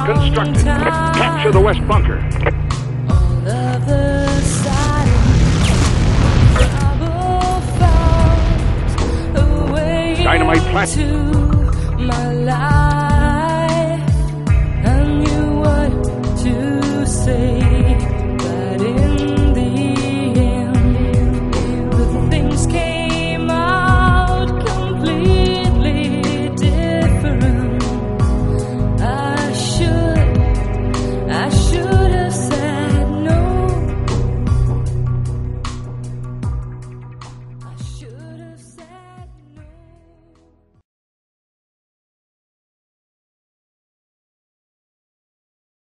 constructed. Capture the west bunker. All of the Dynamite plant. to my life. I knew what to say.